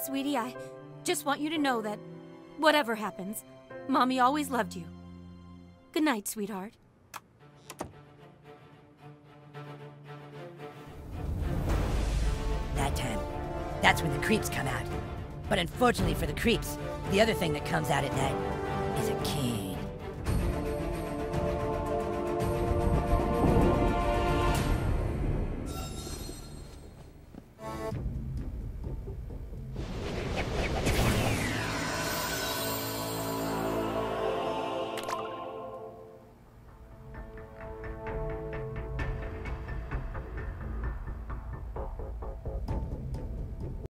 Sweetie, I just want you to know that whatever happens, Mommy always loved you. Good night, sweetheart. That time, that's when the creeps come out. But unfortunately for the creeps, the other thing that comes out at night is a king.